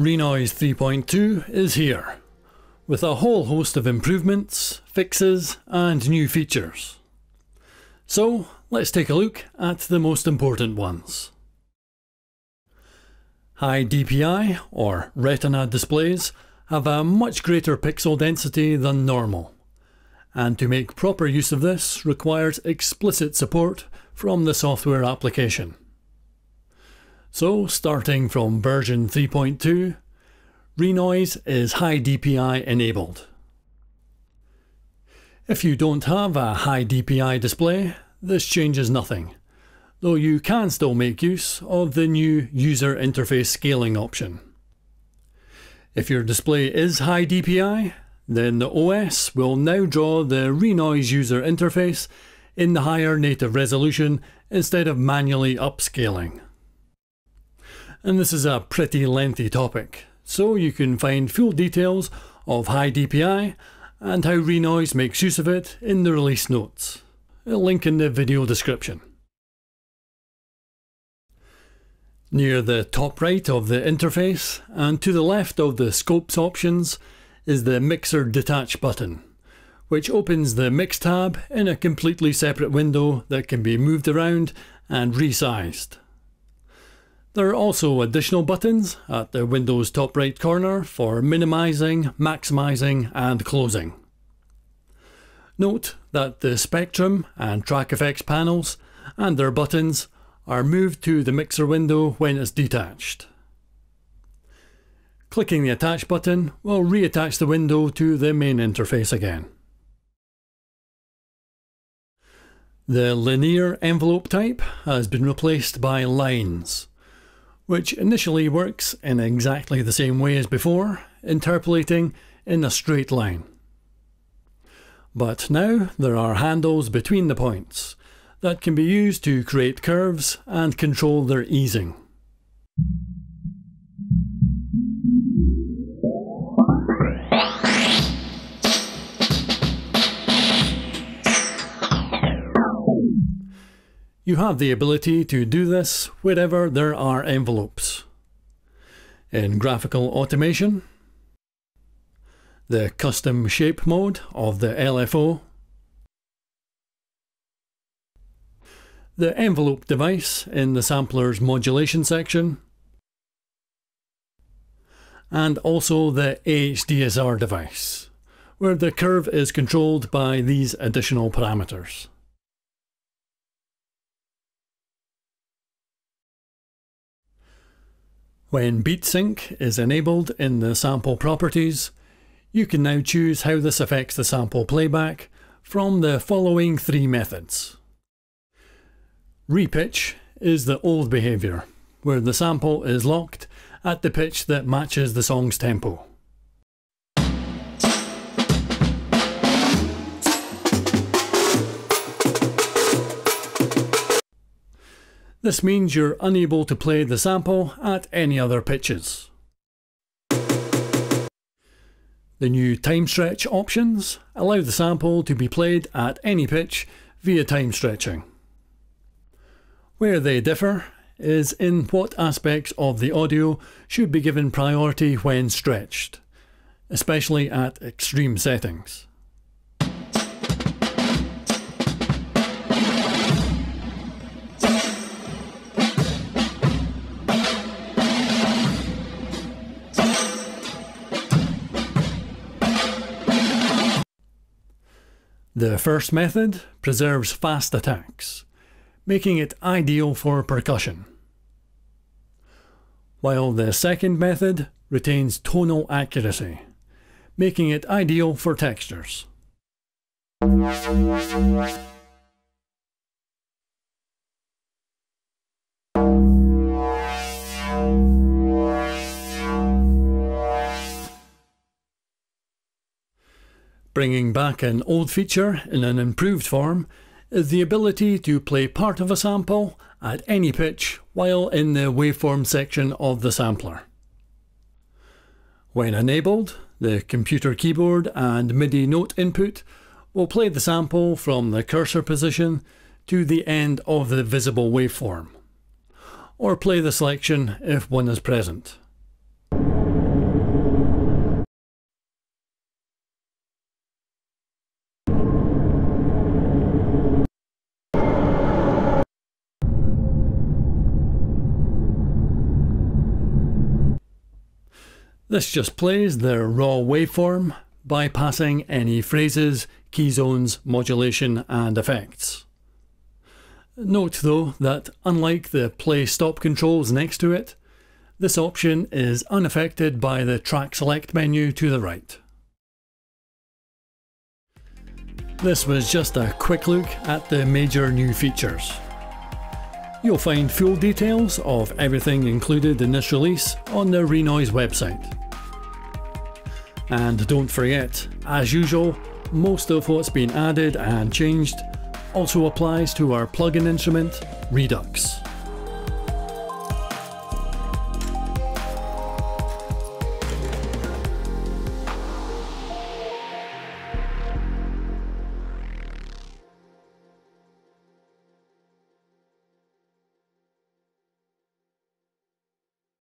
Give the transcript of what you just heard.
Renoise 3.2 is here, with a whole host of improvements, fixes and new features. So let's take a look at the most important ones. HiDPI or Retina displays have a much greater pixel density than normal, and to make proper use of this requires explicit support from the software application. So starting from version 3.2, Renoise is HiDPI enabled. If you don't have a HiDPI display, this changes nothing, though you can still make use of the new user interface scaling option. If your display is HiDPI, then the OS will now draw the Renoise user interface in the higher native resolution instead of manually upscaling. And this is a pretty lengthy topic, so you can find full details of HiDPI and how Renoise makes use of it in the release notes. A link in the video description. Near the top right of the interface and to the left of the scopes options is the Mixer Detach button, which opens the Mix tab in a completely separate window that can be moved around and resized. There are also additional buttons at the Windows top right corner for minimizing, maximizing and closing. Note that the Spectrum and Track Effects panels and their buttons are moved to the Mixer window when it's detached. Clicking the Attach button will reattach the window to the main interface again. The linear envelope type has been replaced by lines, which initially works in exactly the same way as before, interpolating in a straight line. But now there are handles between the points that can be used to create curves and control their easing. You have the ability to do this wherever there are envelopes. In graphical automation, the custom shape mode of the LFO, the envelope device in the sampler's modulation section, and also the HDSR device, where the curve is controlled by these additional parameters. When beat sync is enabled in the sample properties, you can now choose how this affects the sample playback from the following three methods. Repitch is the old behaviour, where the sample is locked at the pitch that matches the song's tempo. This means you're unable to play the sample at any other pitches. The new time stretch options allow the sample to be played at any pitch via time stretching. Where they differ is in what aspects of the audio should be given priority when stretched, especially at extreme settings. The first method preserves fast attacks, making it ideal for percussion, while the second method retains tonal accuracy, making it ideal for textures. Bringing back an old feature in an improved form is the ability to play part of a sample at any pitch while in the waveform section of the sampler. When enabled, the computer keyboard and MIDI note input will play the sample from the cursor position to the end of the visible waveform, or play the selection if one is present. This just plays the raw waveform, bypassing any phrases, key zones, modulation and effects. Note though that unlike the play-stop controls next to it, this option is unaffected by the track select menu to the right. This was just a quick look at the major new features. You'll find full details of everything included in this release on the Renoise website. And don't forget, as usual, most of what's been added and changed also applies to our plugin instrument, Redux.